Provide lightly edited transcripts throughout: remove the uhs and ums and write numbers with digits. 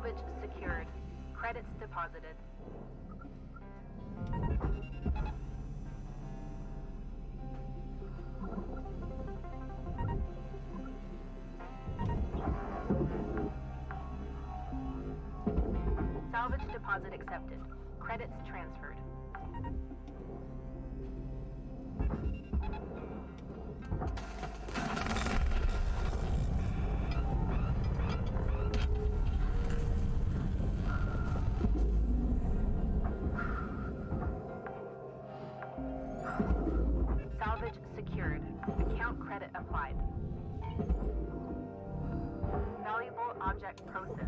Salvage secured. Credits deposited. Salvage deposit accepted. Credits transferred. Salvage secured. Account credit applied. Valuable object processed.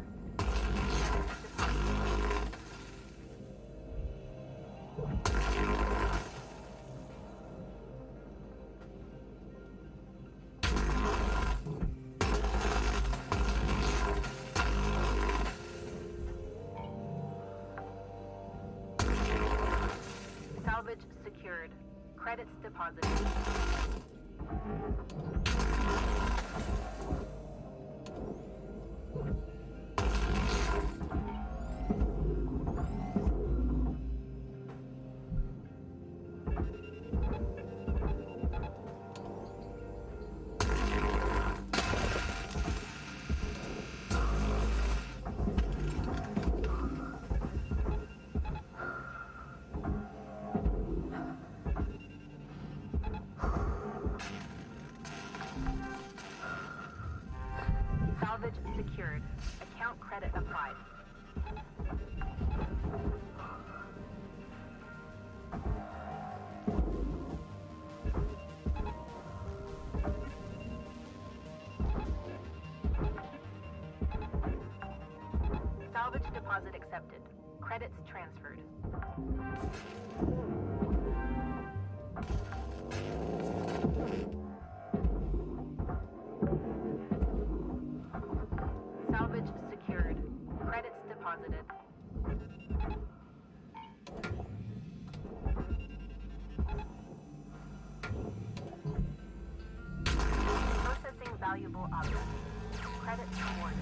Salvage secured. Credits deposited. Salvage secured. Account credit applied. Salvage deposit accepted. Credits transferred. Salvage secured. Credits deposited. Processing valuable objects. Credits awarded.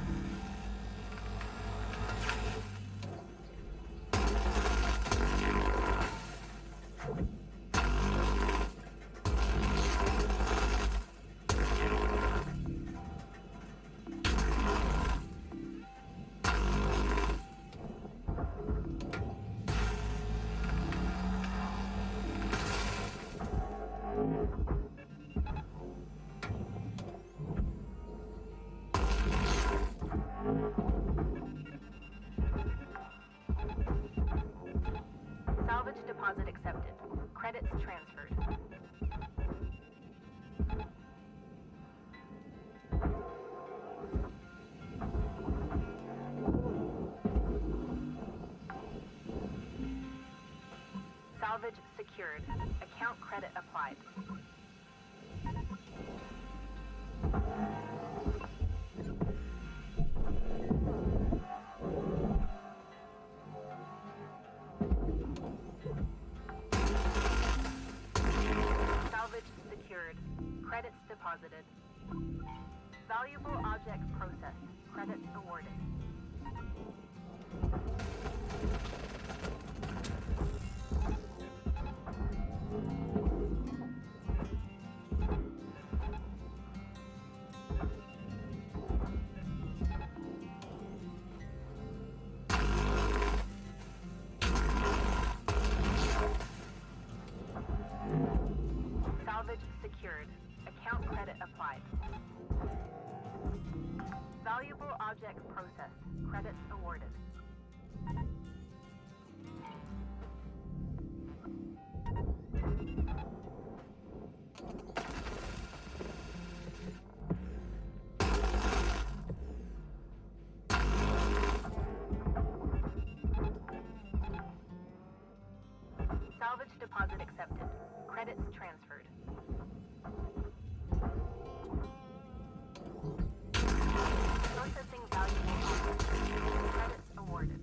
Salvage deposit accepted. Credits transferred. Salvage secured. Account credit applied. Salvage secured. Credits deposited. Valuable objects processed. Credits awarded. Salvage secured. Account credit applied. Valuable objects processed. Credits awarded. Salvage deposit accepted. Credits transferred. Processing valuable objects. Credits awarded.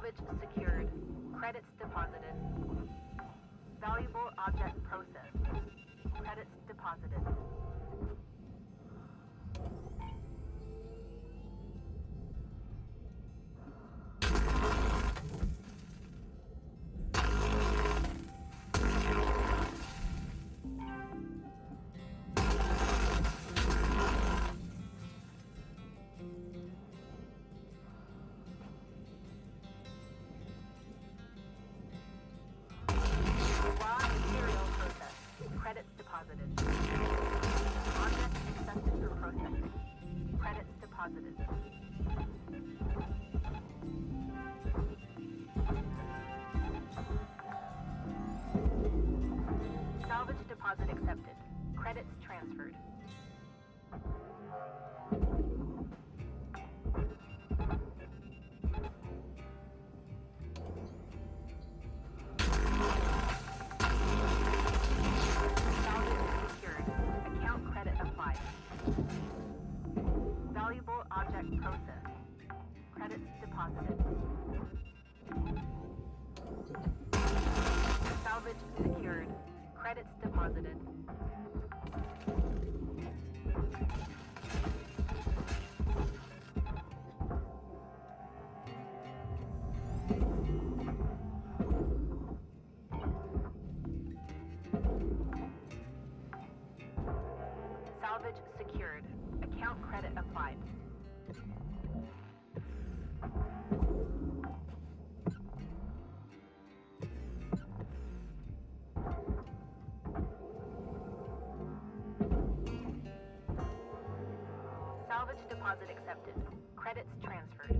Salvage secured. Credits deposited. Valuable object processed. Credits deposited. Raw material processed. Credits deposited. Object accepted for processing. Credits deposited. Salvage deposit accepted. Credits transferred. Salvage secured. Account credit applied. Valuable object processed. Credits deposited. Salvage secured. Credits deposited. Salvage secured. Account credit applied. Salvage deposit accepted. Credits transferred.